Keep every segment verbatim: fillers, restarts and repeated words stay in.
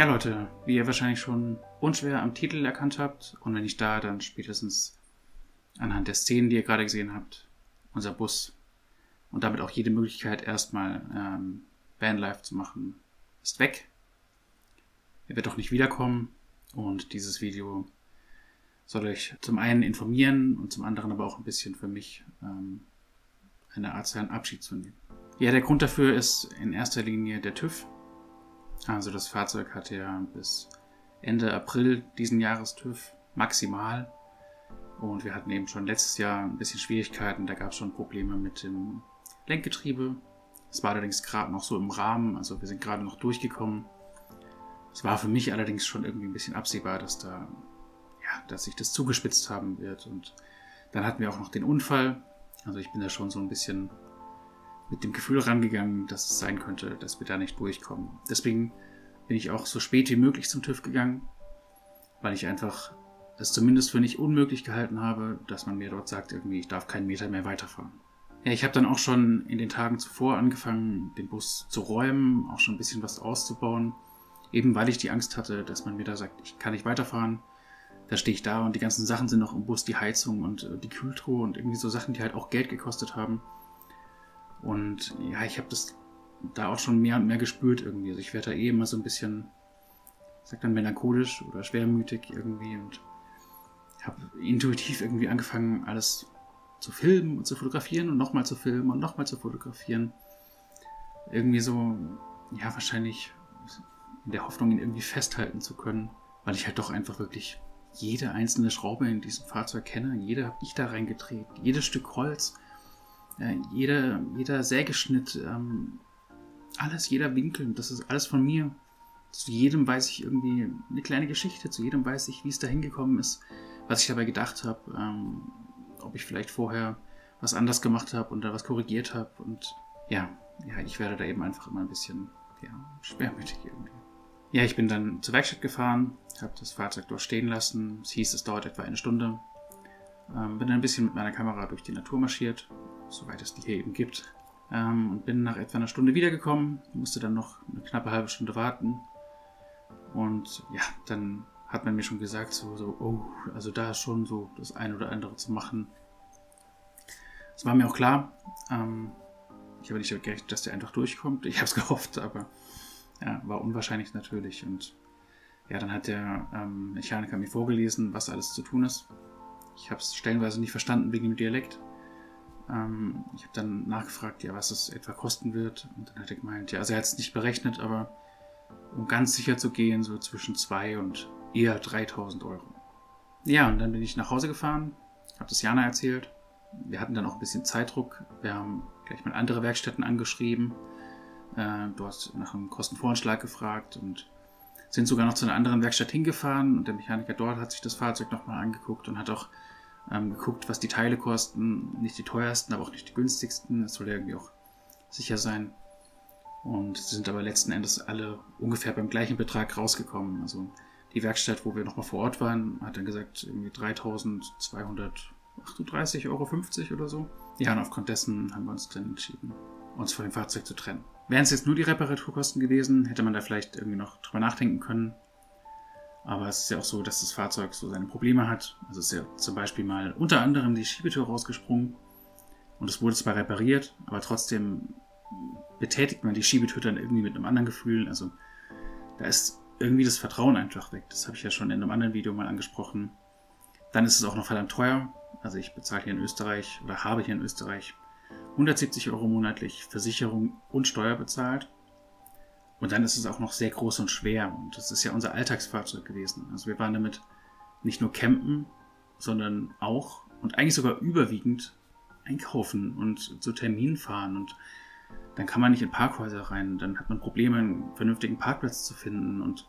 Ja Leute, wie ihr wahrscheinlich schon unschwer am Titel erkannt habt und wenn nicht da, dann spätestens anhand der Szenen, die ihr gerade gesehen habt, unser Bus und damit auch jede Möglichkeit erstmal ähm, Vanlife zu machen, ist weg. Er wird auch nicht wiederkommen und dieses Video soll euch zum einen informieren und zum anderen aber auch ein bisschen für mich ähm, eine Art seinen Abschied zu nehmen. Ja, der Grund dafür ist in erster Linie der TÜV. Also das Fahrzeug hatte ja bis Ende April diesen Jahres TÜV maximal und wir hatten eben schon letztes Jahr ein bisschen Schwierigkeiten, da gab es schon Probleme mit dem Lenkgetriebe. Es war allerdings gerade noch so im Rahmen, also wir sind gerade noch durchgekommen. Es war für mich allerdings schon irgendwie ein bisschen absehbar, dass da, ja, dass sich das zugespitzt haben wird und dann hatten wir auch noch den Unfall. Also ich bin da schon so ein bisschen mit dem Gefühl rangegangen, dass es sein könnte, dass wir da nicht durchkommen. Deswegen bin ich auch so spät wie möglich zum TÜV gegangen, weil ich einfach es zumindest für nicht unmöglich gehalten habe, dass man mir dort sagt, irgendwie, ich darf keinen Meter mehr weiterfahren. Ja, ich habe dann auch schon in den Tagen zuvor angefangen, den Bus zu räumen, auch schon ein bisschen was auszubauen, eben weil ich die Angst hatte, dass man mir da sagt, ich kann nicht weiterfahren. Da stehe ich da und die ganzen Sachen sind noch im Bus, die Heizung und die Kühltruhe und irgendwie so Sachen, die halt auch Geld gekostet haben. Und ja, ich habe das da auch schon mehr und mehr gespürt irgendwie. Also ich werde da eh immer so ein bisschen, ich sag dann melancholisch oder schwermütig irgendwie und habe intuitiv irgendwie angefangen, alles zu filmen und zu fotografieren und nochmal zu filmen und nochmal zu fotografieren. Irgendwie so, ja, wahrscheinlich in der Hoffnung, ihn irgendwie festhalten zu können, weil ich halt doch einfach wirklich jede einzelne Schraube in diesem Fahrzeug kenne. Jede habe ich da reingedreht, jedes Stück Holz. Ja, jeder, jeder Sägeschnitt, ähm, alles, jeder Winkel, das ist alles von mir. Zu jedem weiß ich irgendwie eine kleine Geschichte, zu jedem weiß ich, wie es da hingekommen ist, was ich dabei gedacht habe, ähm, ob ich vielleicht vorher was anders gemacht habe und da was korrigiert habe. Und ja, ja, ich werde da eben einfach immer ein bisschen ja, schwermütig irgendwie. Ja, ich bin dann zur Werkstatt gefahren, habe das Fahrzeug dort stehen lassen. Es hieß, es dauert etwa eine Stunde. Ähm, bin dann ein bisschen mit meiner Kamera durch die Natur marschiert, soweit es die hier eben gibt. Ähm, und bin nach etwa einer Stunde wiedergekommen, musste dann noch eine knappe halbe Stunde warten. Und ja, dann hat man mir schon gesagt, so, so oh, also da ist schon so das eine oder andere zu machen. Es war mir auch klar. Ähm, ich habe nicht gerechnet, dass der einfach durchkommt. Ich habe es gehofft, aber ja, war unwahrscheinlich natürlich. Und ja, dann hat der ähm, Mechaniker mir vorgelesen, was alles zu tun ist. Ich habe es stellenweise nicht verstanden wegen dem Dialekt. Ähm, ich habe dann nachgefragt, ja, was es etwa kosten wird. Und dann hat er gemeint, ja, also er hat es nicht berechnet, aber um ganz sicher zu gehen, so zwischen zwei und eher dreitausend Euro. Ja, und dann bin ich nach Hause gefahren, habe das Jana erzählt. Wir hatten dann auch ein bisschen Zeitdruck. Wir haben gleich mal andere Werkstätten angeschrieben, äh, dort nach einem Kostenvoranschlag gefragt und sind sogar noch zu einer anderen Werkstatt hingefahren. Und der Mechaniker dort hat sich das Fahrzeug nochmal angeguckt und hat auch ähm, geguckt, was die Teile kosten. Nicht die teuersten, aber auch nicht die günstigsten. Das soll ja irgendwie auch sicher sein. Und sie sind aber letzten Endes alle ungefähr beim gleichen Betrag rausgekommen. Also die Werkstatt, wo wir nochmal vor Ort waren, hat dann gesagt, irgendwie dreitausendzweihundertachtunddreißig Euro fünfzig oder so. Ja, und aufgrund dessen haben wir uns dann entschieden, uns von dem Fahrzeug zu trennen. Wären es jetzt nur die Reparaturkosten gewesen, hätte man da vielleicht irgendwie noch drüber nachdenken können. Aber es ist ja auch so, dass das Fahrzeug so seine Probleme hat. Also es ist ja zum Beispiel mal unter anderem die Schiebetür rausgesprungen. Und es wurde zwar repariert, aber trotzdem betätigt man die Schiebetür dann irgendwie mit einem anderen Gefühl. Also da ist irgendwie das Vertrauen einfach weg. Das habe ich ja schon in einem anderen Video mal angesprochen. Dann ist es auch noch verdammt teuer. Also ich bezahle hier in Österreich oder habe hier in Österreich hundertsiebzig Euro monatlich Versicherung und Steuer bezahlt. Und dann ist es auch noch sehr groß und schwer. Und das ist ja unser Alltagsfahrzeug gewesen. Also wir waren damit nicht nur campen, sondern auch und eigentlich sogar überwiegend einkaufen und zu Terminen fahren. Und dann kann man nicht in Parkhäuser rein. Dann hat man Probleme, einen vernünftigen Parkplatz zu finden. Und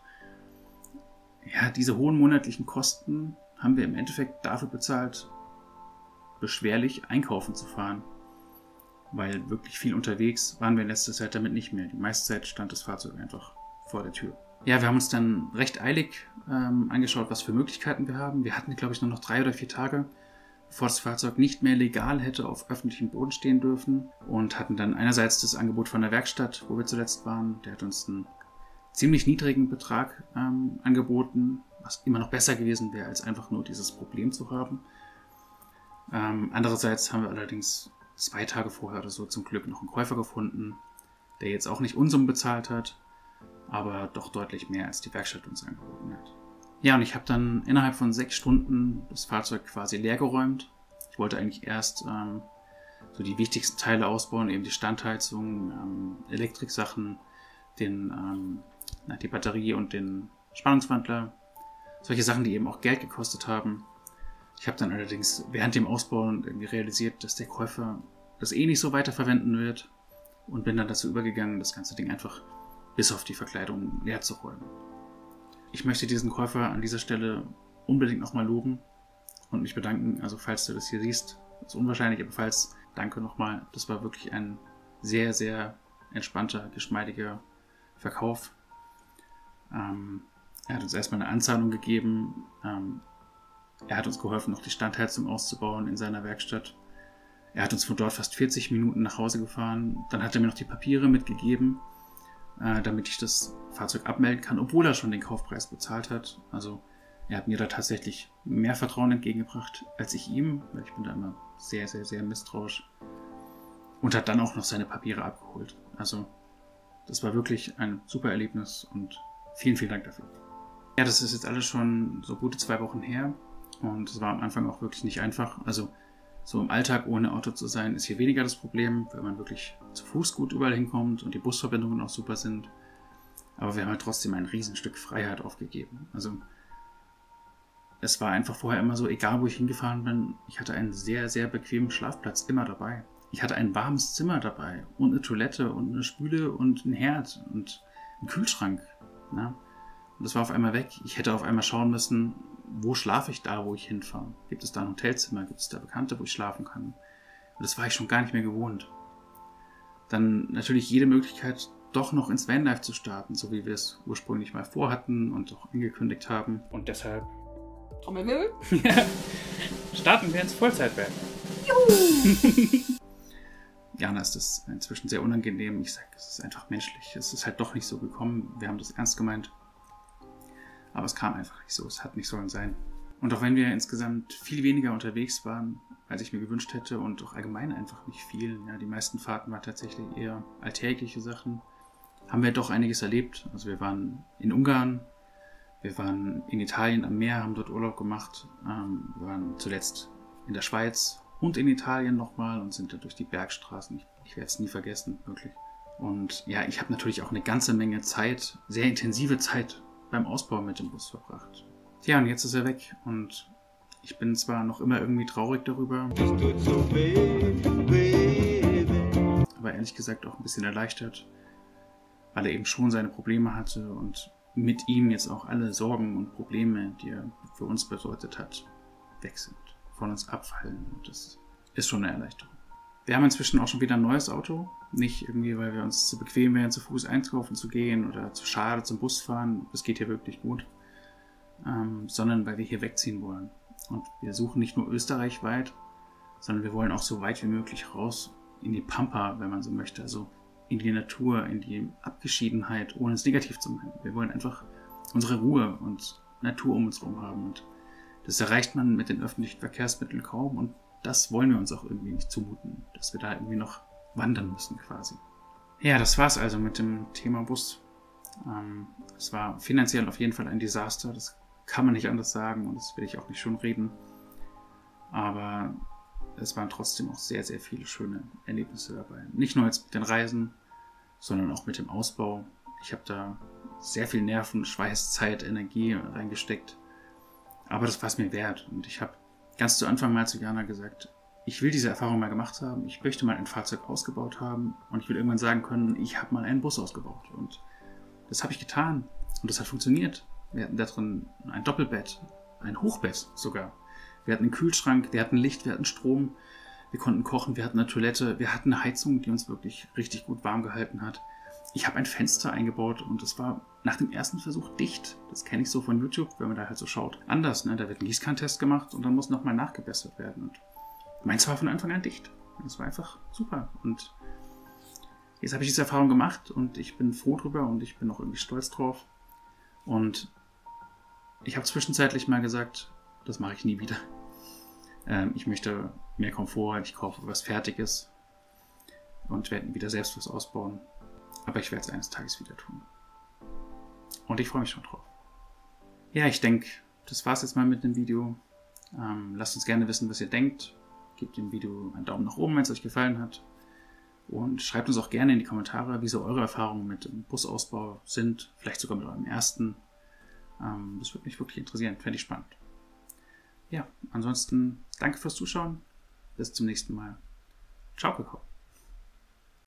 ja, diese hohen monatlichen Kosten haben wir im Endeffekt dafür bezahlt, beschwerlich einkaufen zu fahren. Weil wirklich viel unterwegs waren wir in letzter Zeit damit nicht mehr. Die meiste Zeit stand das Fahrzeug einfach vor der Tür. Ja, wir haben uns dann recht eilig ähm, angeschaut, was für Möglichkeiten wir haben. Wir hatten, glaube ich, nur noch drei oder vier Tage, bevor das Fahrzeug nicht mehr legal hätte auf öffentlichem Boden stehen dürfen. Und hatten dann einerseits das Angebot von der Werkstatt, wo wir zuletzt waren. Der hat uns einen ziemlich niedrigen Betrag ähm, angeboten, was immer noch besser gewesen wäre, als einfach nur dieses Problem zu haben. Ähm, andererseits haben wir allerdings zwei Tage vorher oder so zum Glück noch einen Käufer gefunden, der jetzt auch nicht Unsummen bezahlt hat, aber doch deutlich mehr, als die Werkstatt uns angeboten hat. Ja, und ich habe dann innerhalb von sechs Stunden das Fahrzeug quasi leer geräumt. Ich wollte eigentlich erst ähm, so die wichtigsten Teile ausbauen, eben die Standheizung, ähm, Elektriksachen, den, ähm, na, die Batterie und den Spannungswandler. Solche Sachen, die eben auch Geld gekostet haben. Ich habe dann allerdings während dem Ausbauen irgendwie realisiert, dass der Käufer das eh nicht so weiterverwenden wird und bin dann dazu übergegangen, das ganze Ding einfach bis auf die Verkleidung leer zu räumen. Ich möchte diesen Käufer an dieser Stelle unbedingt nochmal loben und mich bedanken. Also falls du das hier siehst, ist unwahrscheinlich, aber falls, danke nochmal. Das war wirklich ein sehr, sehr entspannter, geschmeidiger Verkauf. Ähm, er hat uns erstmal eine Anzahlung gegeben. Ähm, er hat uns geholfen, noch die Standheizung auszubauen in seiner Werkstatt. Er hat uns von dort fast vierzig Minuten nach Hause gefahren. Dann hat er mir noch die Papiere mitgegeben, äh, damit ich das Fahrzeug abmelden kann, obwohl er schon den Kaufpreis bezahlt hat. Also er hat mir da tatsächlich mehr Vertrauen entgegengebracht als ich ihm, weil ich bin da immer sehr, sehr, sehr misstrauisch. Und hat dann auch noch seine Papiere abgeholt. Also das war wirklich ein super Erlebnis und vielen, vielen Dank dafür. Ja, das ist jetzt alles schon so gute zwei Wochen her und es war am Anfang auch wirklich nicht einfach. Also so im Alltag ohne Auto zu sein, ist hier weniger das Problem, weil man wirklich zu Fuß gut überall hinkommt und die Busverbindungen auch super sind. Aber wir haben halt trotzdem ein Riesenstück Freiheit aufgegeben. Also es war einfach vorher immer so, egal wo ich hingefahren bin, ich hatte einen sehr, sehr bequemen Schlafplatz immer dabei. Ich hatte ein warmes Zimmer dabei und eine Toilette und eine Spüle und einen Herd und einen Kühlschrank. Ne? Und das war auf einmal weg. Ich hätte auf einmal schauen müssen, wo schlafe ich da, wo ich hinfahre? Gibt es da ein Hotelzimmer? Gibt es da Bekannte, wo ich schlafen kann? Und das war ich schon gar nicht mehr gewohnt. Dann natürlich jede Möglichkeit, doch noch ins Vanlife zu starten, so wie wir es ursprünglich mal vorhatten und auch angekündigt haben. Und deshalb Trommelwirbel. starten wir ins Vollzeitwerk. Juhu! Jana ist das inzwischen sehr unangenehm. Ich sage, es ist einfach menschlich. Es ist halt doch nicht so gekommen. Wir haben das ernst gemeint. Aber es kam einfach nicht so. Es hat nicht sollen sein. Und auch wenn wir insgesamt viel weniger unterwegs waren, als ich mir gewünscht hätte und auch allgemein einfach nicht viel, ja, die meisten Fahrten waren tatsächlich eher alltägliche Sachen, haben wir doch einiges erlebt. Also wir waren in Ungarn, wir waren in Italien am Meer, haben dort Urlaub gemacht. Ähm, wir waren zuletzt in der Schweiz und in Italien nochmal und sind da durch die Bergstraßen. Ich, ich werde es nie vergessen, wirklich. Und ja, ich habe natürlich auch eine ganze Menge Zeit, sehr intensive Zeit beim Ausbau mit dem Bus verbracht. Ja, und jetzt ist er weg und ich bin zwar noch immer irgendwie traurig darüber, aber ehrlich gesagt auch ein bisschen erleichtert, weil er eben schon seine Probleme hatte und mit ihm jetzt auch alle Sorgen und Probleme, die er für uns bedeutet hat, weg sind, von uns abfallen. Und das ist schon eine Erleichterung. Wir haben inzwischen auch schon wieder ein neues Auto. Nicht irgendwie, weil wir uns zu bequem wären, zu Fuß einkaufen zu gehen oder zu schade zum Bus fahren. Das geht hier wirklich gut. Ähm, sondern weil wir hier wegziehen wollen. Und wir suchen nicht nur österreichweit, sondern wir wollen auch so weit wie möglich raus in die Pampa, wenn man so möchte. Also in die Natur, in die Abgeschiedenheit, ohne es negativ zu meinen. Wir wollen einfach unsere Ruhe und Natur um uns herum haben. Und das erreicht man mit den öffentlichen Verkehrsmitteln kaum. Und das wollen wir uns auch irgendwie nicht zumuten, dass wir da irgendwie noch wandern müssen quasi. Ja, das war's also mit dem Thema Bus. Ähm, es war finanziell auf jeden Fall ein Desaster, das kann man nicht anders sagen und das will ich auch nicht schon reden. Aber es waren trotzdem auch sehr, sehr viele schöne Erlebnisse dabei. Nicht nur jetzt mit den Reisen, sondern auch mit dem Ausbau. Ich habe da sehr viel Nerven, Schweiß, Zeit, Energie reingesteckt. Aber das war es mir wert. Und ich habe ganz zu Anfang mal zu Jana gesagt, ich will diese Erfahrung mal gemacht haben, ich möchte mal ein Fahrzeug ausgebaut haben und ich will irgendwann sagen können, ich habe mal einen Bus ausgebaut. Und das habe ich getan und das hat funktioniert. Wir hatten da drin ein Doppelbett, ein Hochbett sogar. Wir hatten einen Kühlschrank, wir hatten Licht, wir hatten Strom, wir konnten kochen, wir hatten eine Toilette, wir hatten eine Heizung, die uns wirklich richtig gut warm gehalten hat. Ich habe ein Fenster eingebaut und es war nach dem ersten Versuch dicht. Das kenne ich so von YouTube, wenn man da halt so schaut. Anders, ne? Da wird ein Gießkannentest gemacht und dann muss nochmal nachgebessert werden. Und meins war von Anfang an dicht. Das war einfach super. Und jetzt habe ich diese Erfahrung gemacht und ich bin froh drüber und ich bin auch irgendwie stolz drauf. Und ich habe zwischenzeitlich mal gesagt, das mache ich nie wieder. Ähm, ich möchte mehr Komfort, ich kaufe was Fertiges und werde wieder selbst was ausbauen. Aber ich werde es eines Tages wieder tun. Und ich freue mich schon drauf. Ja, ich denke, das war es jetzt mal mit dem Video. Ähm, lasst uns gerne wissen, was ihr denkt. Gebt dem Video einen Daumen nach oben, wenn es euch gefallen hat. Und schreibt uns auch gerne in die Kommentare, wie so eure Erfahrungen mit dem Busausbau sind. Vielleicht sogar mit eurem ersten. Ähm, das würde mich wirklich interessieren. Fände ich spannend. Ja, ansonsten danke fürs Zuschauen. Bis zum nächsten Mal. Ciao, Kakao.